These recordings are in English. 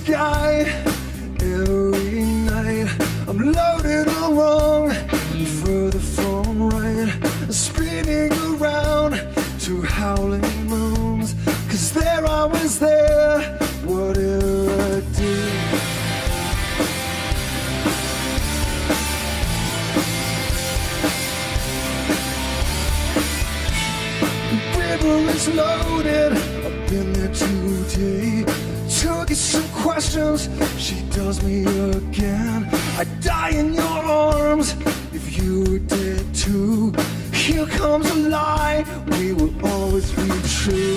sky every night. I'm loaded along, further from right, spinning around to howling moons. 'Cause they're always there, whatever I do. The river is loaded, I've been there today. Took you some questions, she does me again. I'd die in your arms if you were dead too. Here comes a lie, we will always be true.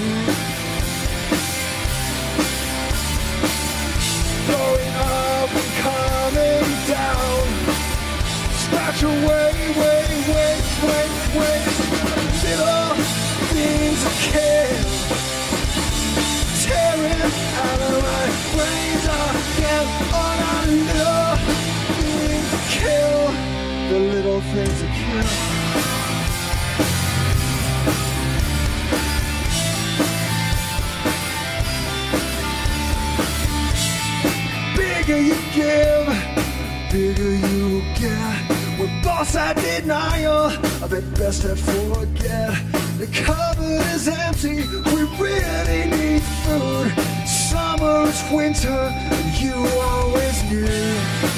Going up and coming down. Scratch away, little things I care. Tearing out of my brains again. All I little things that kill, the little things that kill. Bigger you give, bigger you get. We're boss at denial, I bet best to forget. The cupboard is empty, we really need food. Summer is winter, and you always knew.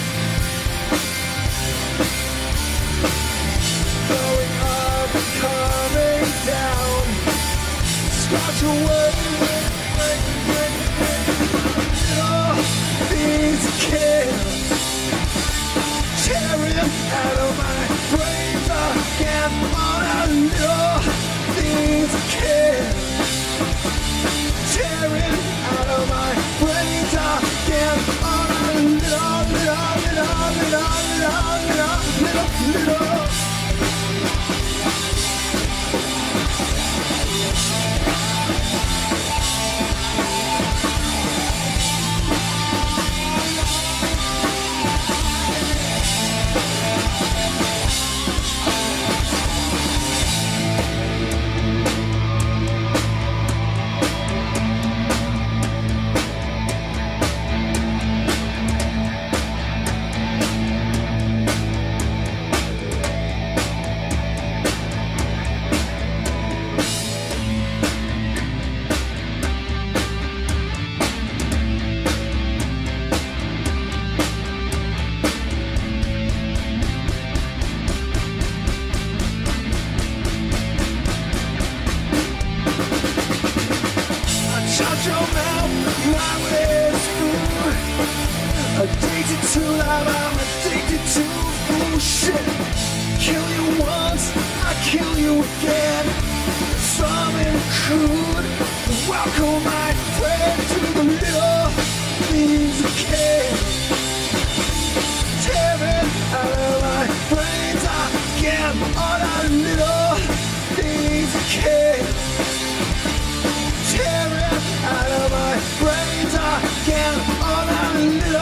Going up and coming down. Scratch away, little things that kill. Tearing out of my brains again. All our little things that kill. Tearing out of my brains again. All our little. Addicted to love, I'm addicted to bullshit. Kill you once, I kill you again. Something crude. Welcome my friend to the little things that kill. Tearing out of my brains again. All our little things that kill. Tearing out of my brains again. All our little.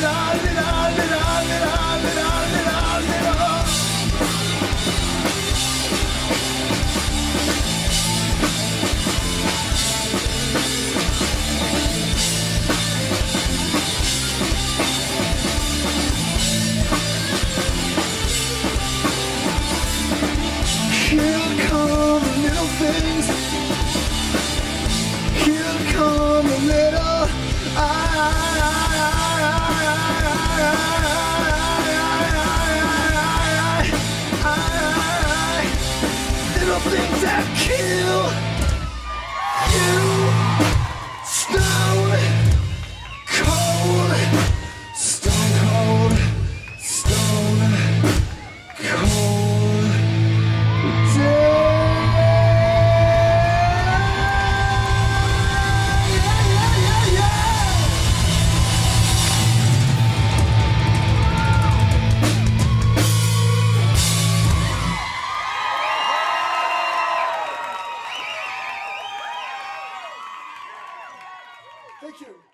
Here come the little things. Here come the little. Little things that kill you. Stone cold, stone cold, stone cold. Thank you.